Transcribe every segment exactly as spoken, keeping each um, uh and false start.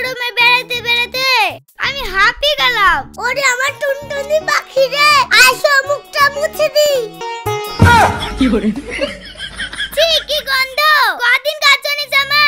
গরমে বেড়াতে বেড়াতে আমি হাঁপিয়ে গেলাম। ওরে আমার টুনটুনি পাখি রে, আসো মুখটা মুছে দি। কি করে? ঠিক কি গন্ধ, কদিন কাচনি জামা।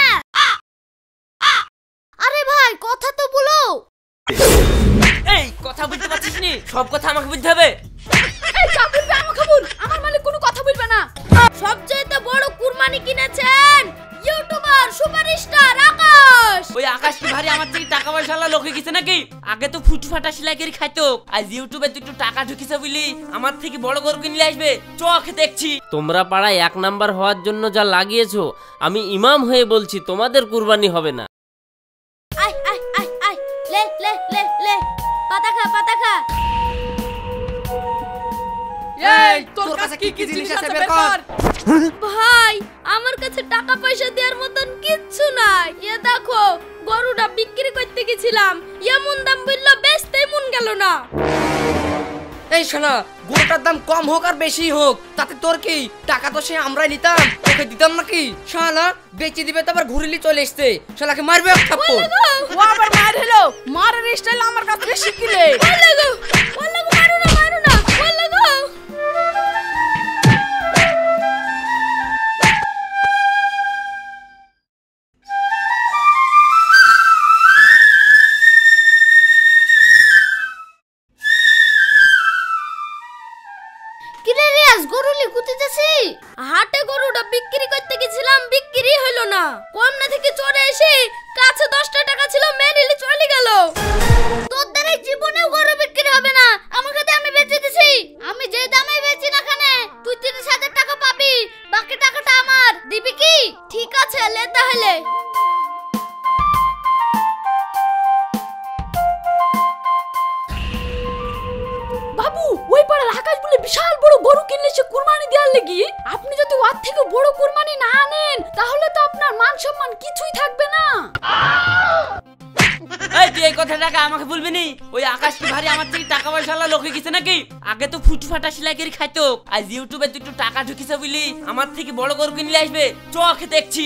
আরে ভাই কথা তো বলো। এই কথা বলতে পারছিস নি? সব কথা আমাকে বলতে হবে। এই চাকরি পে আমাকে বল, আমার মালিক কোনো কথা বলবে না। সবচেয়ে বড় কুরবানি কিনেছেন ইউটিউবার সুপারস্টার আকাশ। ওই আকাশ কি ভারী আমার থেকে টাকা পয়সা লোকে গেছে নাকি? আগে তো ফুটফাটা সেলাই করে খাইতো, আজ ইউটিউবে দুটো টাকা ঢুকিছে বলি আমার থেকে বড় গরু কিনে আসবে। চোখ দেখছি তোমরা পাড়ায় এক নাম্বার হওয়ার জন্য যা লাগিয়েছো, আমি ইমাম হয়ে বলছি তোমাদের কুরবানি হবে না। আয় আয় আয় আয়, লে লে লে লে, পাতা খা পাতা খা। এই তোর কাছে কি কি জিনিস আছে বের কর। ভাই আমার কাছে টাকা পয়সা দেওয়ার মতন কিচ্ছু নাই। এ দেখো গরুটা বিক্রি করতে গেছিলাম, এমন দাম বললো বেচতে মন গেল না। এই শোনা, গরুটার দাম কম হোক আর বেশি হোক তাতে তোর কি? টাকা তো সে আমরাই নিতাম, তোকে দিতাম নাকি? শালা বেচে দিবে তো আবার ঘুরিলি চলে এসছে, শালাকে মারবে এক থাপ্পড়। ও আবার মার হলো, মারের স্টাইল আমার কাছ থেকে শিখলে। বল গো বল গো, মারো না মারো না, বল গো। গরুলি কুতে যাচ্ছি, হাটে গরুটা বিক্রি করতে গেছিলাম, বিক্রি হলো না। কমনা থেকে চড়ে এসে কাছে দশটা টাকা ছিল, মেরিলে চলে গেল। তোর দ্বারা জীবনেও গরু বিক্রি হবে না, আমার কাছে আমি বেচে দিছি। আমি যে দামে বেচি না খানে তুই তিরিশ হাজার টাকা পাবি, বাকি টাকাটা আমার দিবি কি? ঠিক আছে লে তাহলে। বাবু ওই পাড়ার আকাশ বলে বিশাল বড় গরু কিনলে সে কুরবানি দেওয়ার লাগি। আপনি যদি ওর থেকে বড় কুরবানি না আনেন তাহলে তো আপনার মান সম্মান কিছুই থাকবে না। এই তুই এই কথাটাকে আমাকে বলবি নি? ওই আকাশ কি ভারী আমার থেকে টাকা পয়সা লোকে গেছে নাকি? আগে তো ফুটফাটা সেলাই করে খাইতো, আজ ইউটিউবে দুটো টাকা ঢুকিছে বলি আমার থেকে বড় গরু কিনলে আসবে। চোখ দেখছি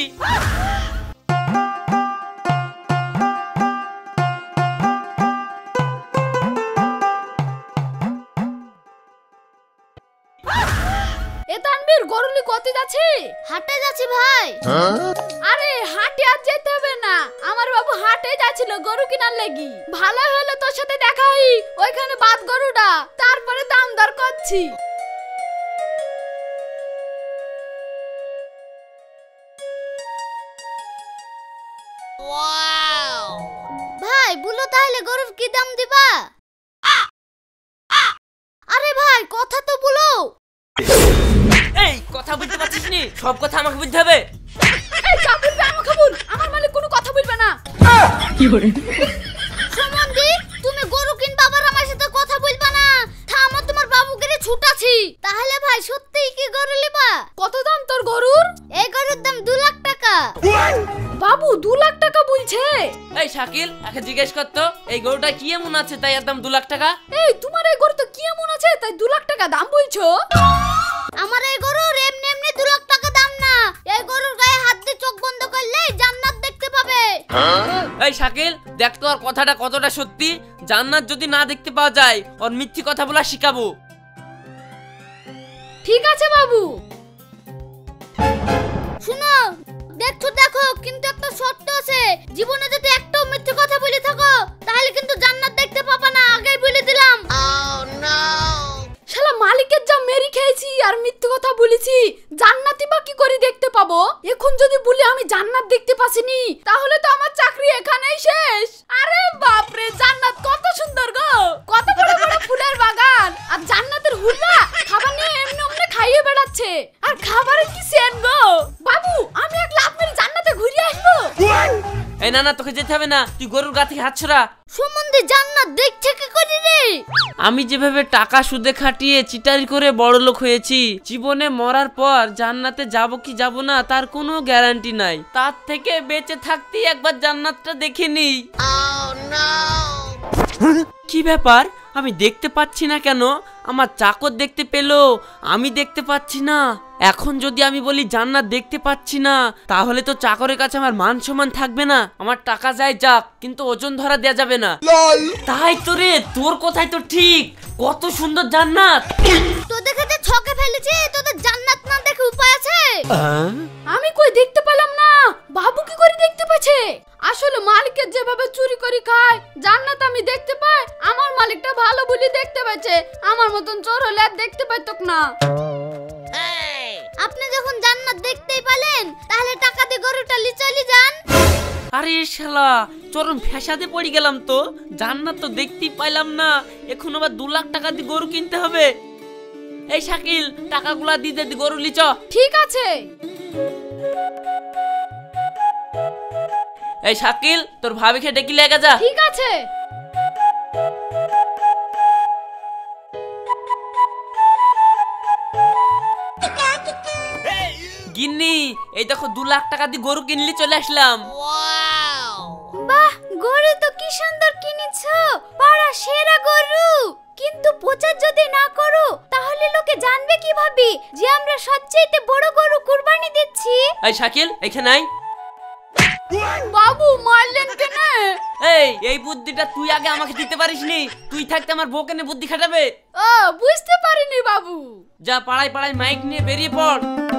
এ তানবীর গরুলি কত যাচ্ছে? হাটে যাচ্ছি ভাই। আরে হাটে আর যেতে হবে না, আমার বাবু হাটে যাচ্ছিল গরু কেনার লাগি। ভালো হলো তোর সাথে দেখা হই, ওইখানে বাদ গরুটা, তারপরে দাম দর করছি। ভাই বলো তাহলে গরুর কি দাম দিবা? আরে ভাই কথা তো বলো। এই কথা বলতে পারছিস নি? সব কথা আমাকে বলতে হবে। এই চাকরি পে আমাকে বল, আমার মালিক কোনো কথা বলবে না। কি করে? সম্বন্ধী তুমি গরু কিনবা আবার আমার সাথে কথা বলবা না। থামো, তোমার বাবুকে ছুটাছি। তাহলে ভাই সত্যিই কি গরু লিবা? কত দাম তোর গরুর? এই গরুর দাম দু লাখ টাকা। বাবু দু লাখ টাকা বলছে? এই শাকিল একে জিজ্ঞেস কর তো, এই গরুটা কি এমন আছে তাই এর দাম দু লাখ টাকা? এই তোমার এই গরু তো কি এমন আছে তাই দু লাখ টাকা দাম বলছো? আমার এই গরুর এমনি এমনি দু লাখ টাকা দাম না। এই গরুর গায়ে হাত দিয়ে চোখ বন্ধ করলে জান্নাত দেখতে পাবে। এই শাকিল দেখ তো ওর কথাটা কতটা সত্যি। জান্নাত যদি না দেখতে পাওয়া যায় ওর মিথ্যে কথা বলা শিখাবো। ঠিক আছে বাবু। শুনো দেখছো দেখো, কিন্তু একটা শর্ত আছে, জীবনে যদি একটাও মিথ্যে কথা বলে থাকো তাহলে কিন্তু জান্নাত দেখতে পাবা না, আগেই বলে দিলাম। oh no শালা মালিকের যা মেরি খেয়েছি আর মিথ্যে কথা বলেছি, জান্নাতই বা কি করে দেখতে পাবো? এখন যদি বলি আমি জান্নাত দেখতে পাসিনি তাহলে তো আমার চাকরি এখানেই শেষ। আরে বাপ রে, জান্নাত কত সুন্দর গো, কত বড় বড় ফুলের বাগান, আর জান্নাতের হুল্লা খাবার নিয়ে এমনি এমনি খাইয়ে বেড়াচ্ছে, আর খাবারের কি সেন্ট গো। বাবু আমি এক লাফ মেরে জান্নাতে ঘুরে আসবো। এই না না তোকে যেতে হবে না, তুই গরুর গা থেকে হাত ছড়া। সম্বন্ধে জান্নাত দেখছে কি করে রে? আমি যেভাবে টাকা সুদে খাটিয়ে চিটারি করে বড় লোক হয়েছি, জীবনে মরার পর জান্নাতে যাব কি যাব না তার কোনো গ্যারান্টি নাই। তার থেকে বেঁচে থাকতেই একবার জান্নাতটা দেখে নিই। oh no কি ব্যাপার, আমি দেখতে পাচ্ছি না কেন? আমার চাকর দেখতে পেলো, আমি দেখতে পাচ্ছি না। এখন যদি আমি বলি জান্নাত দেখতে পাচ্ছি না, তাহলে তো চাকরের কাছে আমার মান সম্মান থাকবে না। আমার টাকা যায় যাক, কিন্তু ওজন ধরা দেয়া যাবে না। তাই তো রে, তোর কথাই তো ঠিক। কত সুন্দর জান্নাত। তোদের কাছে ছকে ফেলেছি, তোদের জান্নাত না দেখে উপায় আছে? আমি কই দেখতে পেলাম না, বাবু কি করে দেখতে পাচ্ছে? আসলে মালিকের যেভাবে চুরি করে খায় জান্নাত আমি দেখতে পাই। আমার মালিকটা ভালো বলি দেখতে পাচ্ছে, আমার মতন চোর হলে আর দেখতে পাইতক না। আপনি যখন জান্নাত দেখতেই পেলেন, তাহলে টাকা দিয়ে গরুটা লি চলে যান। আরে শালা, চরম ফ্যাসাদে পড়ে গেলাম তো। জান্নাত তো দেখতেই পাইলাম না, এখন আবার দু লাখ টাকা দিয়ে গরু কিনতে হবে। এই শাকিল, টাকাগুলা দিয়ে দে, গরু লিচ। ঠিক আছে। এই শাকিল, তোর ভাবিকে ডেকে লেগে যা। ঠিক আছে। গিন্নি, এই দেখো দু লাখ টাকা দিয়ে গরু কিনলি, চলে আসলাম। বাহ, গরু তো কি সুন্দর কিনেছো, পাড়া সেরা গরু। কিন্তু প্রচার যদি না করো, তাহলে লোকে জানবে কিভাবে যে আমরা সবচেয়ে বড় গরু কুরবানি দিচ্ছি? এই শাকিল, এখানে আয়। বাবু মারলেন কেন? এই এই বুদ্ধিটা তুই আগে আমাকে দিতে পারিসনি। তুই থাকতে আমার বউকে নিয়ে বুদ্ধি খাটাবে। ও, বুঝতে পারিনি বাবু। যা, পাড়ায় পাড়ায় মাইক নিয়ে বেরিয়ে পড়।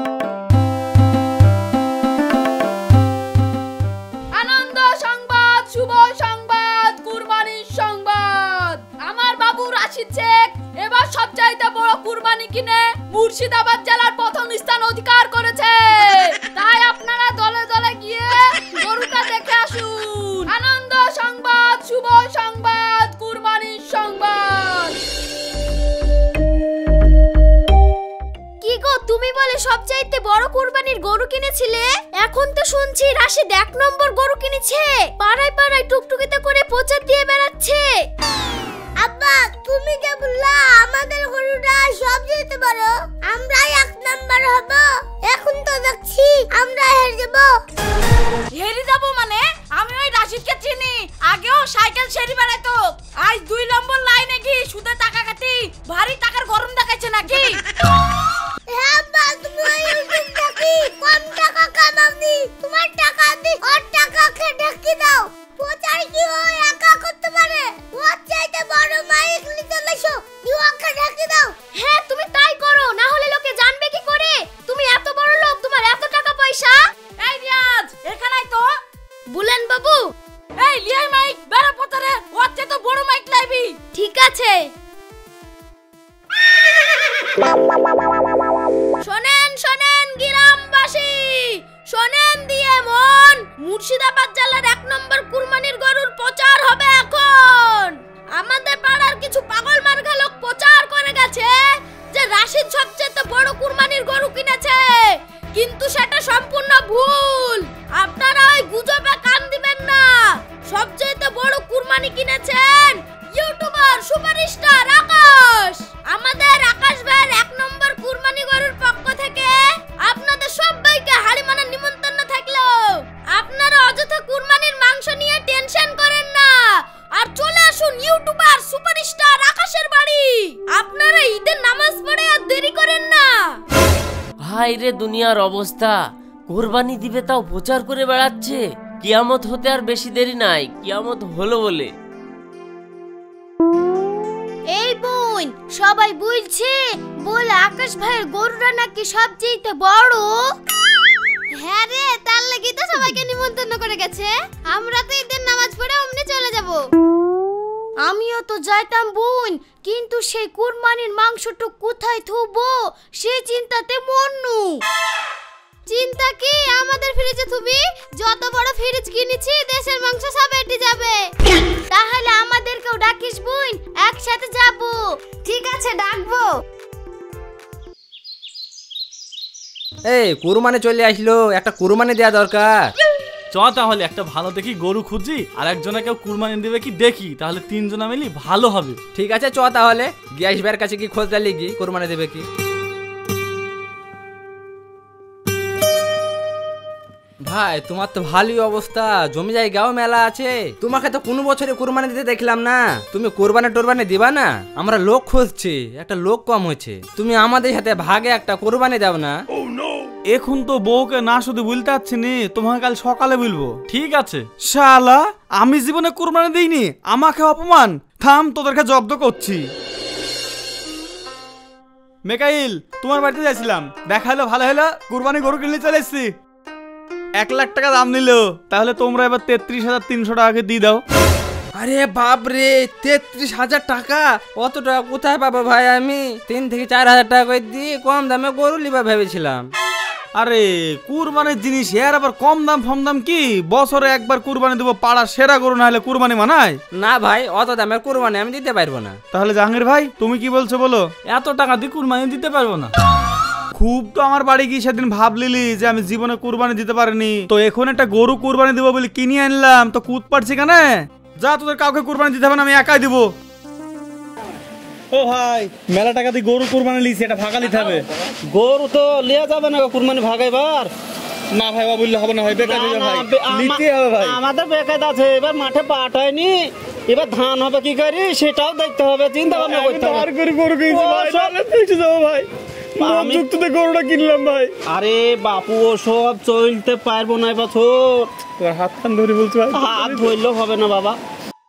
আনন্দ সংবাদ, শুভ সংবাদ, কুরবানির সংবাদ। আমার বাবু রাশিদ শেখ এবার সবচাইতে বড় কুরবানি কিনে মুর্শিদাবাদ জেলার প্রথম স্থান অধিকার করেছে। তাই আপনারা দলে দলে গিয়ে গরুটা দেখে আসুন। আনন্দ সংবাদ, শুভ সংবাদ, কুরবানির সংবাদ। কি গো, তুমি বলে সবচাইতে বড় কুরবানির গরু কিনেছিলে? এখন তো শুনছি রাশিদ এক নম্বর গরু কিনেছে, পাড়ায় পাড়ায় টুকটুকিতে করে প্রচার দিয়ে বেড়াচ্ছে। আব্বা, তুমি যে বললা আমাদের গরুটা সবচাইতে বড়, আমরাই এক নম্বর হব, এখন তো দেখছি আমরা হেরে যাব। হেরে যাব মানে? আমি ওই রাশিদকে চিনি, আগেও সাইকেল সেরি বেড়াইতো। আজ দুই নম্বর লাইনে গিয়ে সুদে টাকা কাটি ভারী টাকার গরম দেখাচ্ছে নাকি? হ্যাঁ বা, তুমি ওই ইউটিউব দেখি কম টাকা কামাবি, তোমার টাকা দি ওর টাকা খেয়ে ঢেকে দাও। প্রচার কি ও একা করতে পারে? ওর চাইতে বড় মাইক নিতে লাইছো, ওকে ঢেকে দাও। হ্যাঁ, তুমি তাই করো, না হলে লোকে জানবে কি করে তুমি এত বড় লোক, তোমার এত টাকা পয়সা। এই রিয়াজ, এখানেই তো। বুলেন বাবু, এই লিয়াই মাইক বেড়া পতারে, ওর চেয়ে তো বড় মাইক লাইবি। ঠিক আছে। শোনেন শোনেন গ্রামবাসী, শোনেন দিয়ে মন, মুর্শিদাবাদ জেলার এক নম্বর কুরবানির গরুর প্রচার হবে এখন। আমাদের পাড়ার কিছু পাগল মার্কা লোক প্রচার করে গেছে যে রাশিদ সবচেয়ে বড় কুরবানির গরু কিনেছে, কিন্তু সেটা সম্পূর্ণ ভুল। আপনারা ওই গুজবে কান দিবেন না। সবচেয়ে বড় কুরবানি কিনেছেন ইউটিউবার সুপারস্টার আকাশ। আমাদের আকাশ ভাইয়ের এক নম্বর কুরবানি গরুর পক্ষ থেকে আপনাদের সবাইকে হাড়িমানার নিমন্ত্রণ থাকলো। আপনারা অযথা কুরবানির মাংস নিয়ে টেনশন করেন না, আর চলে আসুন ইউটিউবার সুপারস্টার আকাশের বাড়ি। আপনারা ঈদের নামাজ পড়ে আর দেরি করেন না। হাই রে দুনিয়ার অবস্থা, কুরবানি দিবে তাও প্রচার করে বেড়াচ্ছে। কিয়ামত হতে আর বেশি দেরি নাই, কিয়ামত হলো বলে। এই বোন, সবাই বলছে বলে আকাশ ভাইয়ের গরুটা নাকি সবচেয়ে বড়। হ্যাঁ রে, তার লাগি তো সবাইকে নিমন্ত্রণ করে গেছে। আমরা তো ঈদের নামাজ পড়ে অমনি চলে যাব। আমিও তো যাইতাম বোন, কিন্তু সেই কুরবানির মাংসটা কোথায় থুবো সেই চিন্তাতে মন্নু। চিন্তা কি, আমাদের ফ্রিজে থুবি? যত বড় ফ্রিজ কিনেছি, দেশের মাংস সব এটে যাবে। তাহলে আমাদেরকেও ডাকিস বোন, একসাথে যাব। ঠিক আছে, ডাকবো। এই কুরবানি চলে আসলো, একটা কুরবানি দেয়া দরকার। চ তাহলে একটা ভালো দেখি গরু খুঁজি, আর একজনে কেউ কুরবানি দেবে কি দেখি, তাহলে তিনজনা মিলি ভালো হবে। ঠিক আছে, চ তাহলে গ্যাস ভাইয়ের কাছে কি খোঁজ দিলি কি কুরবানি দেবে কি। ভাই তোমার তো ভালোই অবস্থা, জমি জায়গাও মেলা আছে। তোমাকে তো কোনো বছরে কোরবানি দিতে দেখলাম না। তুমি কোরবানি টোরবানি দিবা না? আমরা লোক খুঁজছি, একটা লোক কম হয়েছে। তুমি আমাদের সাথে ভাগে একটা কোরবানি দাও না। এখন তো বউকে না শুধু বলতে পারছি নি, তোমাকে কাল সকালে বলবো। ঠিক আছে শালা, আমি জীবনে কোরবানি দিইনি, আমাকে অপমান। থাম, তোদেরকে জব্দ করছি। মেকাইল, তোমার বাড়িতে যাইছিলাম, দেখা হলো ভালো হলো, কুরবানি গরু কিনলে চলে এসছি। এক লাখ টাকা দাম নিল, তাহলে তোমরা এবার তেত্রিশ হাজার তিনশো টাকা দিয়ে দাও। আরে বাপ রে, তেত্রিশ হাজার টাকা? অত টাকা কোথায় পাবো ভাই? আমি তিন থেকে চার হাজার টাকা করে দিয়ে কম দামে গরু লিবা ভেবেছিলাম। আরে কুরবানির জিনিস এর আবার কম দাম ফম দাম কি? বছরে একবার কুরবানি দেবো, পাড়ার সেরা গরু না হলে কুরবানি মানায় না ভাই, অত দামের কুরবানি আমি দিতে পারবো না। তাহলে জাহাঙ্গীর ভাই তুমি কি বলছো বলো? এত টাকা দিয়ে কুরবানি দিতে পারবো না। খুব তো আমার বাড়ি গিয়ে সেদিন ভাবলিলি যে আমি জীবনে কুরবানি দিতে পারিনি, তো এখন একটা গরু কুরবানি দিব বলে কিনে আনলাম, তো কুদ পারছি কেন? যা, তোদের কাউকে কুরবানি দিতে হবে না, আমি একাই দিব। ও ভাই, মেলা টাকা দিয়ে গরু কুরবানি লিছি, এটা ভাগা নিতে হবে। গরু তো লিয়া যাবে না কুরবানি ভাগাইবার? না ভাই, বাবা বললে হবে না ভাই, বেকার দিবে ভাই, নিতে হবে ভাই। আমাদের বেকার আছে, এবার মাঠে পাঠায়নি, এবার ধান হবে কি করি সেটাও দেখতে হবে, চিন্তা ভাবনা করতে হবে। আর করে গরু কিনছি ভাই, তাহলে দেখে যাবো ভাই, আমি যুক্ততে গরুটা কিনলাম ভাই। আরে বাপু, ও সব চলতে পারবো না এবছর। তোর হাত কান ধরে বলছো ভাই, হাত ধরলেও হবে না বাবা।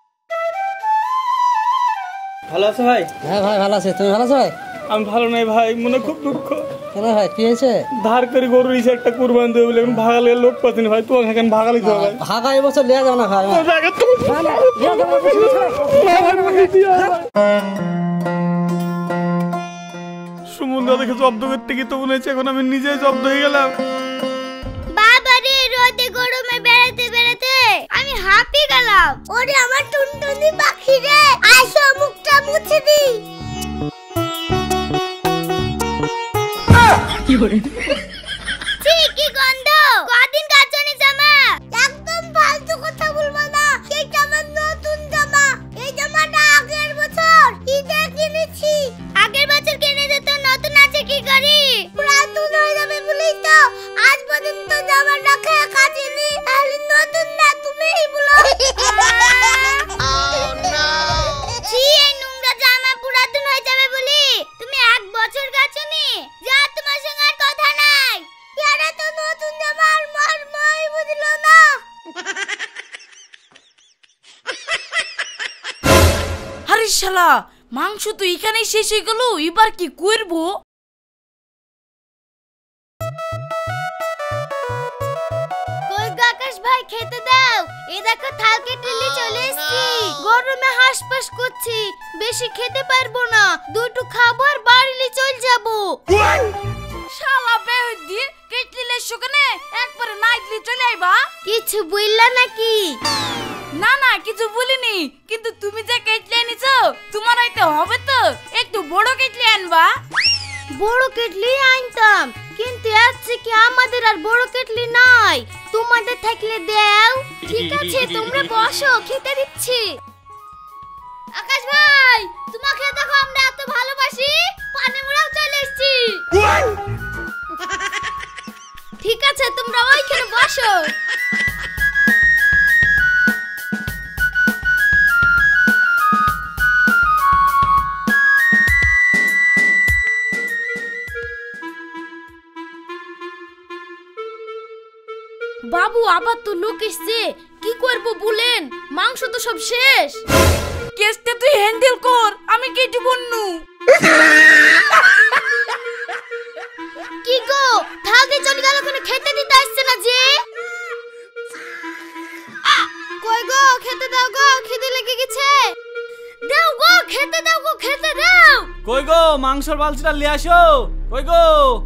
ভালো আছো ভাই? হ্যাঁ ভাই ভালো আছে, তুমি ভালো আছো ভাই? আমি ভালো নাই ভাই, মনে খুব দুঃখ। কেন ভাই, কি হয়েছে? ধার করে গরু ইসে একটা কুরবানি দেবে বলে এখন ভাগালে লোক পাচ্ছি না ভাই, তোমাকে এখন ভাগালি তো ভাই। ভাগা এবছর লিয়া যাও না ভাই। সুমন্দা দেখে জব্দ করতে গিয়ে তো মনে হচ্ছে এখন আমি নিজেই জব্দ হয়ে গেলাম। বাবারে, রোদে গরমে বেড়াতে বেড়াতে আমি হাঁপিয়ে গেলাম। ওরে আমার টুনটুনি পাখি রে, আইসো মুখটা মুছে দি। কি গন্ধ, কদিন কাচনি জামা? একদম ফালতু কথা বলবো না, এইটা আমার নতুন জামা। এই জামাটা আগের বছর ঈদে কিনেছি। আগের বছর কিনে দিত, নতুন আছে কি করি? পুরাতন হয়ে যাবে বলেই তো আজ পর্যন্ত জামাটা খেয়ে কাচিনি। তাহলে নতুন না তুমিই বলো। ছি, এই নোংরা জামা পুরাতন হয়ে যাবে বলি তুমি এক বছর কাচনি? যা, তোমার সঙ্গে আর কথা নাই। এটা তো নতুন জামার মর্মই বুঝলো না। আরে শালা, মাংস তো এখানেই শেষ হয়ে গেল, এবার কি করবো? কই গো আকাশ ভাই, খেতে দাও। এই দেখো থাল কেটে চলে এসেছি। গরমে হাঁসফাঁস করছি, বেশি খেতে পারবো না। দুটো খাবো আর বাড়িলে চল যাবো। শালা বের দিয়ে কেটলিলে শুকনে একবারে নাইটলি চলে আইবা। কিছু বুঝলা নাকি? না না, কিছু বলিনি, কিন্তু তুমি যে কেটলি এনেছো তোমার হইতে হবে তো, একটু বড় কেটলি আনবা। বড় কেটলি আনতাম, কিন্তু আজকে কি আমাদের আর বড় কেটলি নাই। তোমাদের থাকলে দাও। ঠিক আছে, তোমরা বসো, খেতে দিচ্ছি। আকাশ ভাই, তোমাকে দেখো আমরা এত ভালোবাসি, পানি মুড়াও চলে এসেছি। ঠিক আছে, তোমরা ওইখানে বসো। বাবু, আবার তো লোক এসছে, কি করবো বলেন? মাংস তো সব শেষ। কেসটা তুই হ্যান্ডেল কর, আমি কেটে বন্নু। কি গো, থাল দিয়ে চলে গেল, কোনো খেতে দিতে আসছে না যে? কই গো, খেতে দাও গো, খিদে লেগে গেছে। দাও গো, খেতে দাও গো, খেতে দাও। কই গো, মাংসের বালতিটা নিয়ে আসো। কই গো?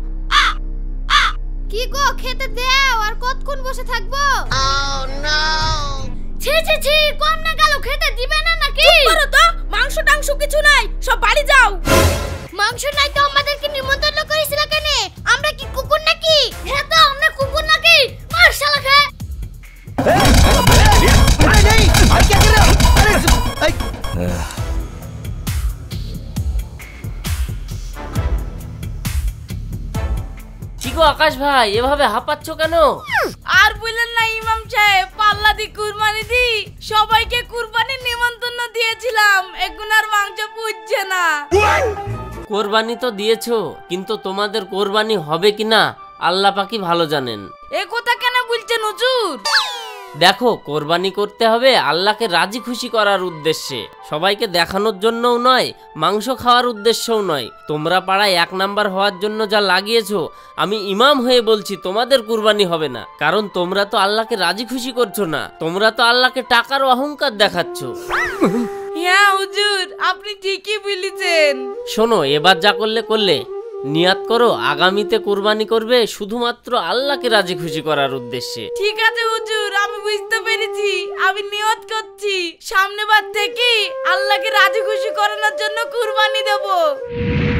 কি গো, খেতে দাও, আর কতক্ষণ বসে থাকবো? Oh no! ছি ছি ছি, কম না গেল, খেতে দিবে না নাকি? চুপ করো তো, মাংস টাংস কিছু নাই, সব বাড়ি যাও। মাংস নাই তো আমাদেরকে নিমন্ত্রণ করেছিল কেন? আমরা কি কুকুর নাকি? হ্যাঁ তো, আমরা কুকুর নাকি? মার শালা খা। কি গো আকাশ ভাই, এভাবে হাঁপাচ্ছ কেন? আর বললেন না ইমাম সাহেব, পাল্লা দি কুরবানি দি সবাইকে কুরবানির নিমন্ত্রণ দিয়েছিলাম, এখন আর মাংস পুজছে না। কোরবানি তো দিয়েছো, কিন্তু তোমাদের কোরবানি হবে কিনা আল্লাহ পাকই ভালো জানেন। এ কথা কেন বলছেন হুজুর? দেখো, কোরবানি করতে হবে আল্লাহকে রাজি খুশি করার উদ্দেশ্যে, সবাইকে দেখানোর জন্যও নয়, মাংস খাওয়ার উদ্দেশ্যও নয়। তোমরা পাড়ায় এক নাম্বার হওয়ার জন্য যা লাগিয়েছো, আমি ইমাম হয়ে বলছি তোমাদের কুরবানি হবে না, কারণ তোমরা তো আল্লাহকে রাজি খুশি করছো না, তোমরা তো আল্লাহকে টাকার অহংকার দেখাচ্ছ। হ্যাঁ হুজুর, আপনি ঠিকই বলেছেন। শোনো, এবার যা করলে করলে, নিয়াত করো আগামীতে কুরবানি করবে শুধুমাত্র আল্লাহকে রাজি খুশি করার উদ্দেশ্যে। ঠিক আছে হুজুর, আমি বুঝতে পেরেছি, আমি নিয়ত করছি সামনেবার থেকে আল্লাহকে রাজি খুশি করানোর জন্য কুরবানি দেব।